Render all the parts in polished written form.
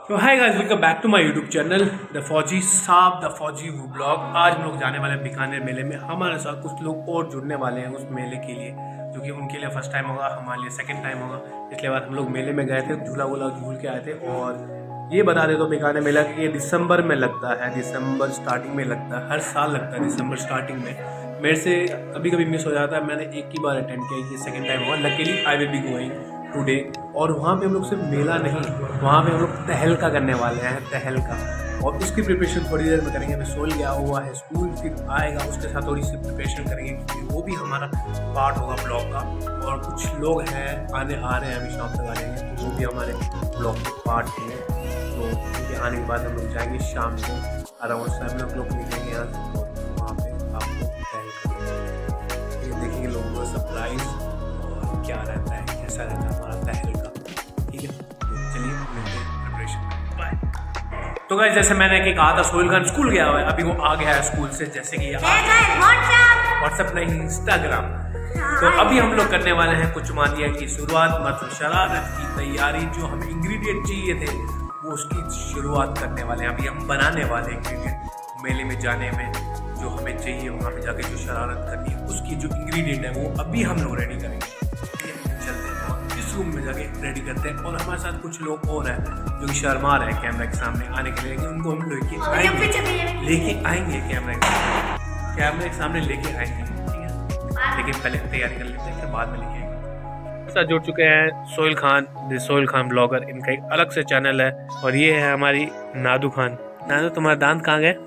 तो hi guys, welcome back to my YouTube channel the फौजी साहब द फौजी ब्लॉग। आज हम लोग जाने वाले हैं बीकानेर मेले में। हमारे साथ कुछ लोग और जुड़ने वाले हैं उस मेले के लिए, जो कि उनके लिए फर्स्ट टाइम होगा, हमारे लिए सेकंड टाइम होगा। इसलिए बाद हम लोग मेले में गए थे, झूला वूला झूल के आए थे। और ये बता दे तो बीकानेर मेला कि ये दिसंबर में लगता है, दिसंबर स्टार्टिंग में लगता है, हर साल लगता है दिसंबर स्टार्टिंग में। मेरे से कभी कभी मिस हो जाता है, मैंने एक ही बार अटेंड किया, ये सेकेंड टाइम होगा। Luckily I will be going today. और वहाँ पे हम लोग सिर्फ मेला नहीं, वहाँ पे हम लोग तहलका करने वाले हैं, तहलका। और उसकी प्रिपरेशन थोड़ी देर में करेंगे। मैं सोल गया हुआ है, स्कूल फिर आएगा, उसके साथ थोड़ी सी प्रिपरेशन करेंगे क्योंकि वो भी हमारा पार्ट होगा ब्लॉग का। और कुछ लोग हैं आ रहे हैं, अभी शाम तक आ जाएंगे, तो वो भी हमारे ब्लॉग के पार्ट हैं। तो उनके आने के बाद हम लोग जाएंगे शाम को अराउंड 7 o'clock निकलेंगे यहाँ से। और वहाँ पे आपको तहलका देखेंगे, लोगों का सरप्राइज और क्या रहता है, कैसा रहता है हमारा तहलका। ठीक है, चलिए मिलते हैं प्रिपरेशन में, बाय। तो गाइस, जैसे मैंने कि कहा था, सोहेल खान स्कूल गया हुआ है, अभी वो आ गया है स्कूल से। जैसे कि व्हाट्सएप नहीं, इंस्टाग्राम। तो अभी हम लोग करने वाले हैं कुछ मानिया की शुरुआत, मतलब शरारत की तैयारी। जो हमें इंग्रेडिएंट चाहिए थे वो उसकी शुरुआत करने वाले हैं। अभी हम बनाने वाले इंग्रेडिएंट मेले में जाने में जो हमें चाहिए, वहाँ पे जाके जो शरारत करनी है उसकी जो इंग्रेडिएंट है वो अभी हम लोग रेडी करेंगे। चलते हैं और इस रूम में जाके रेडी करते हैं। और हमारे साथ कुछ लोग और हैं जो कि शर्मा रहे हैं कैमरा के सामने आने के लिए, लेकिन उनको हम लेके आएंगे कैमरे के सामने लेके आएंगे। ठीक है, लेकिन पहले तैयारी कर लेते हैं, फिर बाद में लेके आएंगे। साथ जुड़ चुके हैं सोहेल खान, द सोहेल खान ब्लॉगर। इनका एक अलग से चैनल है। और ये है हमारी नादू खान। नादू, तुम्हारा दांत कहाँ गए?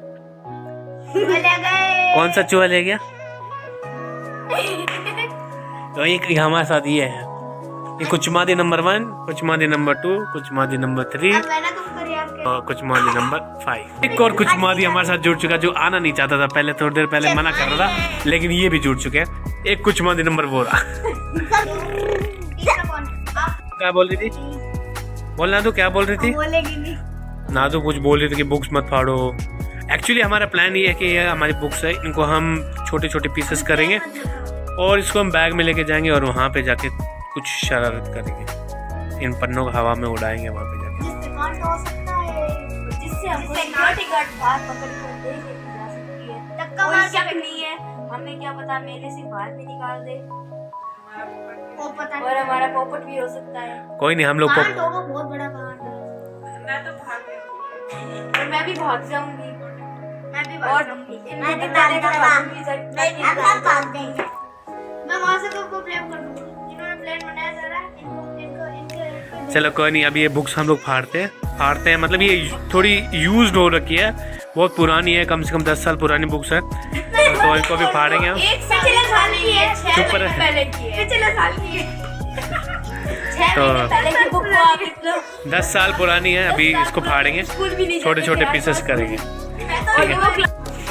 कौन सा चूहा ले गया? तो एक हमारे साथ ये है, ये कुचमादी नंबर 1, कुचमादी नंबर 2, कुचमादी नंबर 3 और कुचमादी नंबर 5। एक और कुचमादी हमारे साथ जुड़ चुका जो आना नहीं चाहता था पहले, थोड़ी देर पहले मना कर रहा था, लेकिन ये भी जुड़ चुके हैं। एक कुचमादी नंबर 4 क्या बोल रही थी? बोलना तो क्या बोल रही थी? नादू कुछ बोल रही थी कि बुक्स मत फाड़ो। एक्चुअली हमारा प्लान ये है कि ये हमारी बुक्स है, इनको हम छोटे छोटे पीसेस करेंगे और इसको हम बैग में लेके जाएंगे और वहाँ पे जाके कुछ शरारत करेंगे। इन पन्नों को हवा में उड़ाएंगे वहाँ पे जाके। हमें क्या पता, मेले से बाहर भी निकाल दे और हमारा पोपट भी हो सकता है। कोई नहीं, हम लोग बहुत बड़ा कांड है। मैं तो भाग और मैं भी भाग जाऊंगी। मैं भी भाग जाऊंगी। मैं वहां से को ब्लेम कर दूंगी। इन्होंने प्लान बनाया सारा, इनको चलो कोई नहीं। अभी ये बुक्स हम लोग फाड़ते हैं, मतलब ये थोड़ी यूज्ड हो रखी है, बहुत पुरानी है, कम से कम 10 साल पुरानी बुक्स है। तो इनको भी फाड़ेंगे हम। पिछले साल की है, 6 चुप रहे। पहले की है, पिछले साल की है। तो 10 10 साल पुरानी है। अभी इसको फाड़ेंगे, छोटे छोटे पीसेस करेंगे। ठीक है,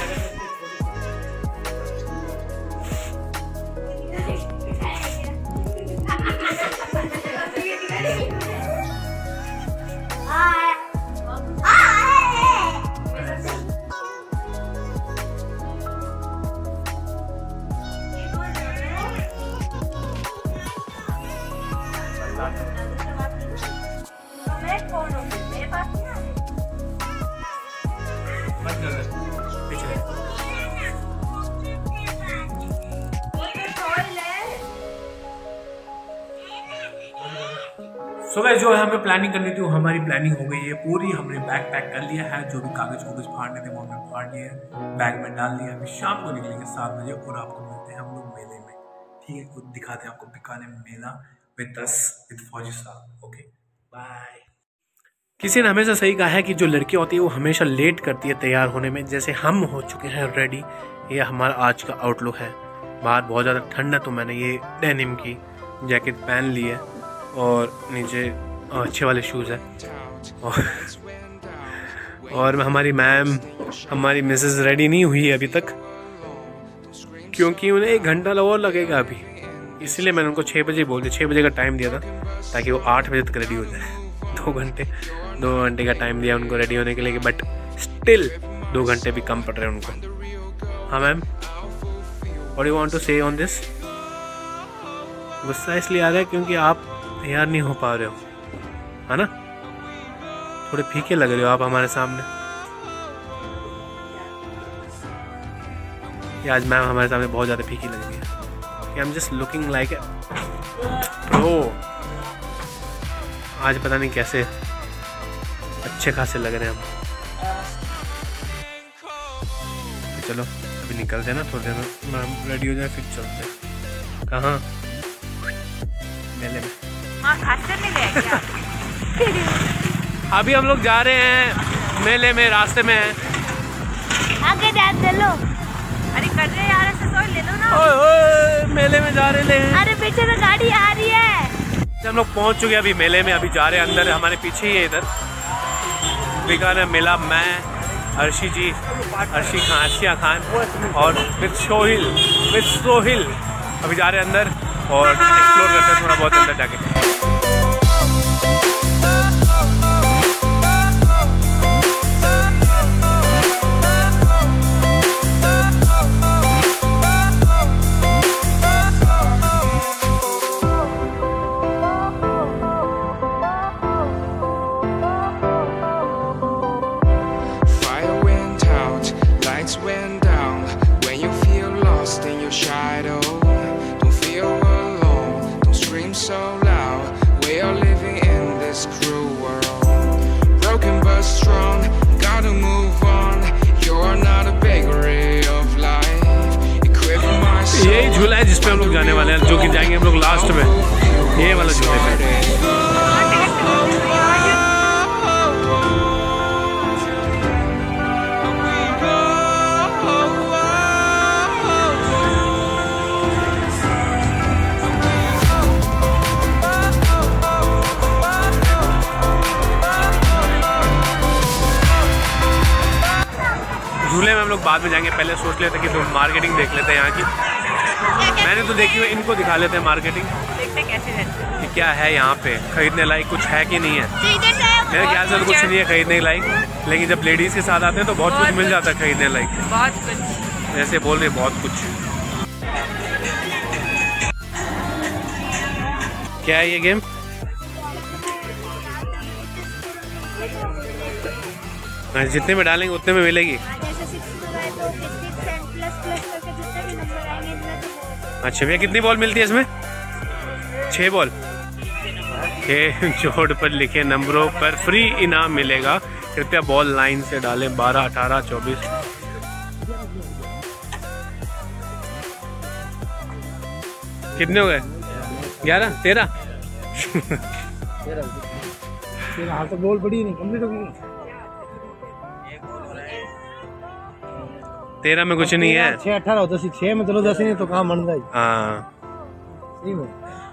सो गाइस, जो है हमें प्लानिंग करनी थी वो हमारी प्लानिंग हो गई है पूरी। हमने बैग पैक कर लिया है, जो भी कागज फाड़ने थे वो हमने फाड़ लिए, बैग में डाल दिया। अभी शाम को निकलेंगे 7 बजे और आपको मिलते हैं हम लोग मेले में। ठीक है, कुछ दिखाते हैं आपको बीकानेर मेला विद फौजी साहब। Okay, bye. किसी ने हमेशा सही कहा है कि जो लड़कियां होती है वो हमेशा लेट करती है तैयार होने में। जैसे हम हो चुके हैं रेडी। ये हमारा आज का आउटलुक है। बाहर बहुत ज़्यादा ठंड है, तो मैंने ये डेनिम की जैकेट पहन ली है और नीचे अच्छे वाले शूज़ है। और हमारी मैम, हमारी मिसेस रेडी नहीं हुई है अभी तक, क्योंकि उन्हें 1 घंटा और लगेगा अभी। इसलिए मैंने उनको 6 बजे बोल दिया, 6 बजे का टाइम दिया था ताकि वो 8 बजे तक रेडी हो जाए। 2 घंटे का टाइम दिया उनको रेडी होने के लिए, बट स्टिल 2 घंटे भी कम पड़ रहे हैं उनको। हाँ ma'am, what you want to say on this? गुस्सा इसलिए आ रहा है क्योंकि आप तैयार नहीं हो पा रहे हो, है ना? थोड़े फीके लग रहे हो आप हमारे सामने। ये आज मैम हमारे सामने बहुत ज़्यादा फीकी लग रही है। I am just looking like oh, आज पता नहीं कैसे अच्छे खासे लग रहे हैं हम। चलो अभी निकलते हैं ना, थोड़ी देर में हम रेडी हो जाए फिर चलते हैं। कहाँ? मेले में। अभी हम लोग जा रहे हैं मेले में, रास्ते में हैं। आगे जा चलो। अरे कर रहे यार, ऐसे तो ले लो ना। ओए मेले में जा रहे हैं। अरे पीछे से गाड़ी आ रही है। हम लोग पहुंच चुके हैं अभी मेले में, अभी जा रहे हैं अंदर। हमारे पीछे ही है इधर बीकानेर मेला। मैं, अर्शी जी, अर्शिया खान और विद सोहिल अभी जा रहे हैं अंदर और एक्सप्लोर करते हैं थोड़ा बहुत अंदर जाके। Went down when you feel lost in your shadow. Don't feel alone, don't scream so loud. We are living in this cruel world, broken but strong, gotta move on. You're not a bakery of life, equip my soul. यही झूला है जिस पे हम लोग जाने वाले हैं, जो कि जाएंगे हम लोग लास्ट में, ये वाला झूले पे। झूले में हम लोग बाद में जाएंगे, पहले सोच लेते कि तो मार्केटिंग देख लेते हैं यहाँ की। मैंने तो देखी हुई, इनको दिखा लेते हैं मार्केटिंग, देखते कैसे है कि क्या है यहाँ पे, खरीदने लायक कुछ है कि नहीं है। मेरे ख्याल से तो कुछ नहीं है खरीदने लायक, लेकिन जब लेडीज़ के साथ आते हैं तो बहुत कुछ मिल जाता है खरीदने लायक। बहुत कुछ, जैसे बोल रहे बहुत कुछ। क्या है ये गेम? जितने में डालेंगे उतने में मिलेगी। अच्छा भैया, कितनी बॉल मिलती है इसमें? 6 बॉल। 6 जोड़ पर लिखे नंबरों पर फ्री इनाम मिलेगा, कृपया बॉल लाइन से डालें। 12, 18, 24। कितने हो गए? 11, 13। हाथ तो बॉल बड़ी नहीं कंप्लीट होगी। 13 में कुछ नहीं है। 6, 18 होता है। 6 में चलो 10 नहीं तो कहाँ मन जाए। हाँ सही में।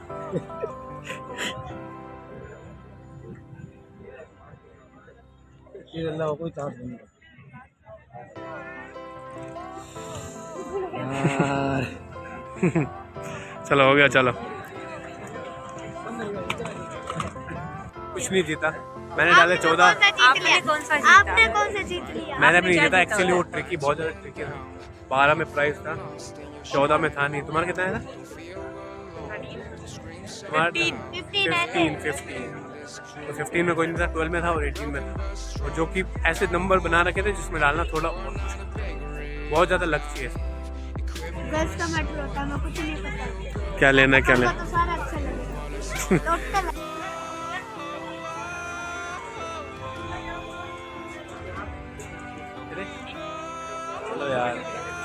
अल्लाह कोई चांस नहीं। चलो हो गया, चलो। कुछ नहीं जीता मैंने, डाले 14। आपने कौन सा जीता? आपने कौन सा जीत लिया? मैंने भी नहीं जीता एक्चुअली, वो ट्रिकी, बहुत ज़्यादा ट्रिकी था। 12 में प्राइस था, 14 में था नहीं। तुम्हारा कितना है ना? 15। तो 15 में कोई नहीं था, 12 में था और 18 में था। और जो कि ऐसे नंबर बना रखे थे जिसमें डालना थोड़ा और बहुत ज़्यादा लग चाहिए। गर्ल्स का मैटर होता है, मैं कुछ नहीं पता। क्या लेना क्या लेना। तो सारा अच्छा लगेगा। चलो यार,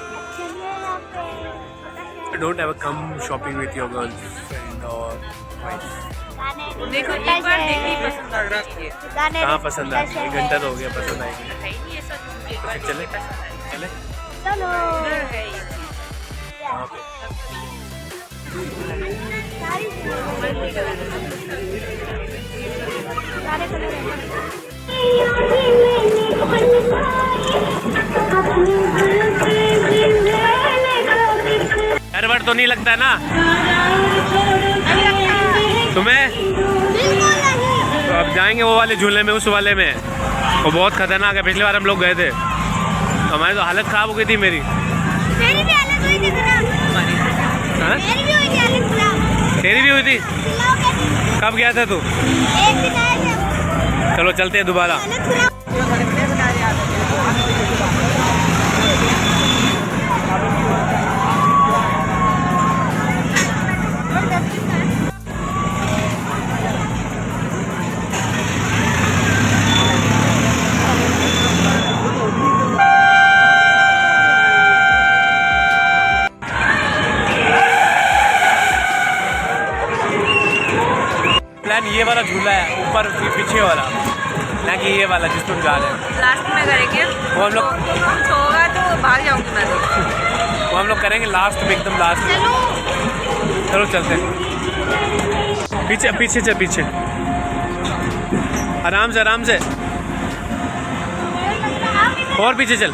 don't ever come shopping with your girlfriend और वाइफ। देखो एक बार देखनी पसंद आ रही है। कहाँ पसंद आ? 1 घंटा तो हो गया, पसंद आएगी। चले चले चलो। कहाँ पे? सारे कलर डर तो नहीं लगता ना तुम्हें? तो अब जाएंगे वो वाले झूले में, उस वाले में। वो बहुत खतरनाक है, पिछली बार हम लोग गए थे, हमारी तो हालत खराब हो गई थी। मेरी भी हालत हुई थी। हाँ? मेरी भी हुई थी हालत खराब। तेरी भी हुई थी? कब गया था तू? एक दिन आए थे। चलो चलो चलते हैं दोबारा। प्लान ये वाला झूला है, ऊपर पीछे वाला, ना कि ये वाला जिस तुम जा रहे हैं। लास्ट में करेंगे वो हम लोग होगा तो भाग जाऊंगी मैं तो। वो हम लोग करेंगे लास्ट में, एकदम लास्ट में। चलो चलते हैं। पीछे पीछे चल, पीछे आराम से, आराम से, और पीछे चल,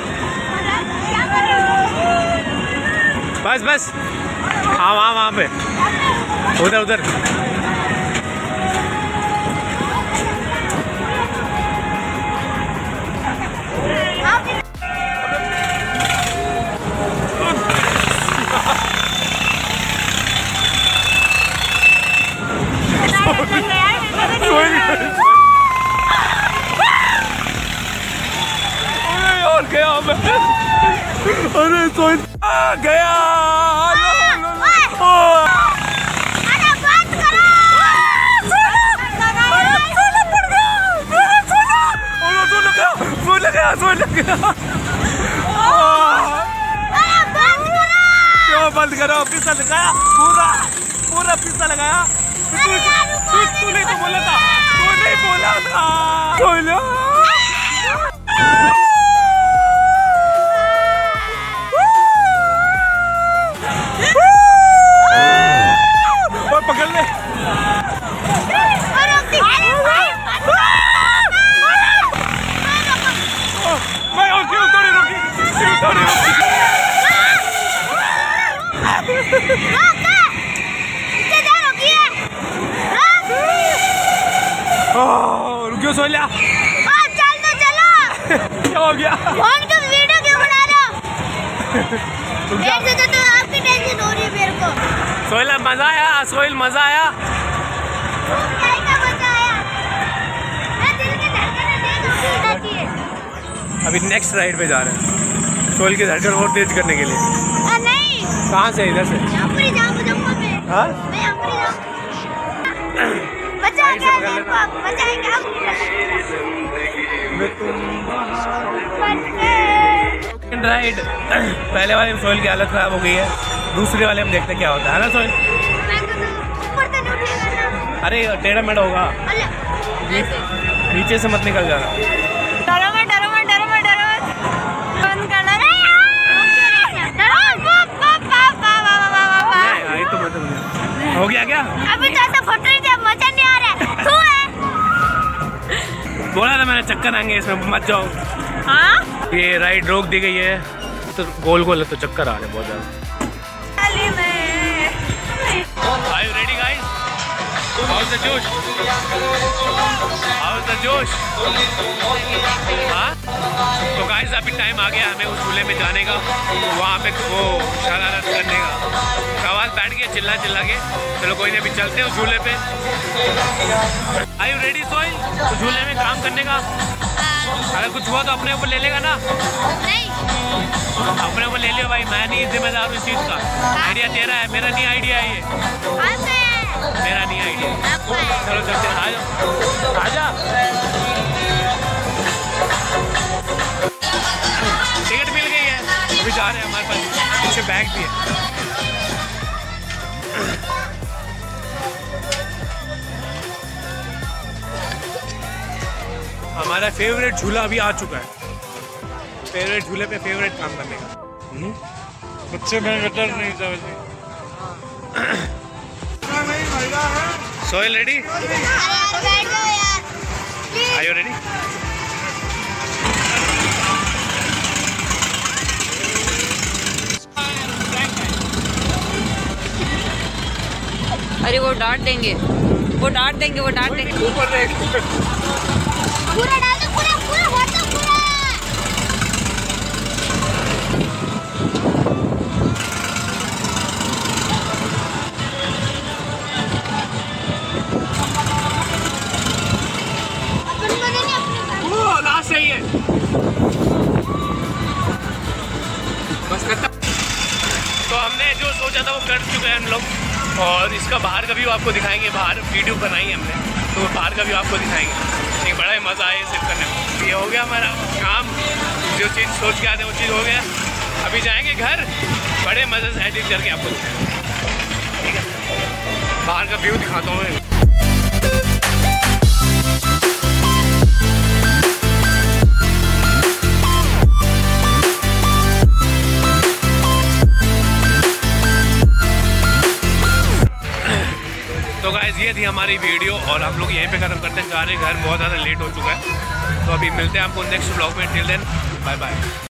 बस बस। हाँ वहाँ वहाँ पे, उधर उधर। और गया मैं, अरे सोच गया। क्यों बंद करो? पिस्सा लगाया, पूरा पूरा पिस्सा लगाया। तू नहीं तो बोला था, तू नहीं बोला था, बोलो। और पकड़ ले। मैं और क्यों थोड़ी रोकी, क्यों थोड़ी रोकी? रुकियो सोनिया। चल तो चलो। क्या हो गया? फोन का वीडियो क्यों बना रहे हो? देख सकते तो आपकी टेंशन हो रही है मेरे को। सोहेल मजा आया? सोहेल मजा आया? क्या मजा आया? मैं दिल की धड़कनें तेज होती है। अभी नेक्स्ट राइड पे जा रहे हैं, सोहेल की धड़कन और तेज करने के लिए। नहीं। कहाँ से? इधर से। यहाँ पर ही जाऊँ जम्मू पे। हाँ? मैं यहाँ पर ही जाऊँ। बचा क्या मेरे को? बचाएंगे आप? राइड पहले वाले में सोहेल की हालत खराब हो गई है, दूसरे वाले में देखते क्या होता है ना सोहेल? ऊपर तो नहीं उठेगा ना। अरे टेढ़ा मेढ़ा होगा, नीचे से मत निकल जाना। डरो मत, डरो मत, डरो मत, डरो मत। बंद कर लो। तो हो गया क्या? अभी तो ऐसा फोटो नहीं दिया, मजा नहीं आ रहा है। तू है? बोला था मैंने चक्कर आएंगे इसमें, मत जाओ। हाँ? ये राइड रोक दी गई है, तो गोल गोल है तो चक्कर आ रहे बहुत ज्यादा। Are you ready guys? How's the जोश? How's the जोश? हाँ? तो गाइस अभी टाइम आ गया हमें उस झूले में जाने का, वहाँ पे वो शरारत करने का। सवाल बैठ गया चिल्ला चिल्ला के। चलो कोई नहीं, अभी चलते हैं उस झूले पे। Are you ready Sohail? तो झूले में काम करने का, अगर कुछ हुआ तो अपने ऊपर ले लेगा ना? नहीं। अपने ऊपर ले लियो भाई, मैं नहीं जिम्मेदार हूँ इस चीज़ का। आइडिया तेरा है, मेरा नहीं आइडिया है ये, मेरा नहीं आइडिया। चलो चलते हैं, आ जाओ, आ जा। टिकट मिल गई है, अभी जा रहे हैं, हमारे पास पीछे बैग भी है। हमारा फेवरेट झूला अभी आ चुका है, फेवरेट झूले पे फेवरेट काम करने का। बच्चे में डर नहीं समझे। Sohail ready? Are you ready? अरे वो डांट देंगे, वो डांट देंगे, वो डांट देंगे। ऊपर देख। पूरा डाल दो, पूरा पूरा भर दो, पूरा। बस यही है, बस खत्म। तो हमने जो सोचा था वो कर चुके हैं हम लोग, और इसका बाहर का व्यू आपको दिखाएंगे। बाहर वीडियो बनाई हमने, तो बाहर का व्यू आपको दिखाएंगे। एक बड़ा ही मज़ा आया सिर्फ करने में। ये हो गया हमारा काम, जो चीज़ सोच के आते हैं वो चीज़ हो गया। अभी जाएंगे घर, बड़े मज़े से एडिट करके आपको दिखाएंगे, ठीक है। बाहर का व्यू दिखाता हूँ मैं। तो गाइस ये थी हमारी वीडियो, और हम लोग यहीं पे ख़त्म करते हैं। जा रहे हैं घर, बहुत ज़्यादा लेट हो चुका है। तो अभी मिलते हैं आपको नेक्स्ट ब्लॉग में। Till then bye bye.